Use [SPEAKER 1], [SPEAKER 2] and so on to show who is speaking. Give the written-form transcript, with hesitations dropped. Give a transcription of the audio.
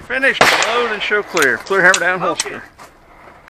[SPEAKER 1] Finished. Load and show clear. Clear hammer down holster.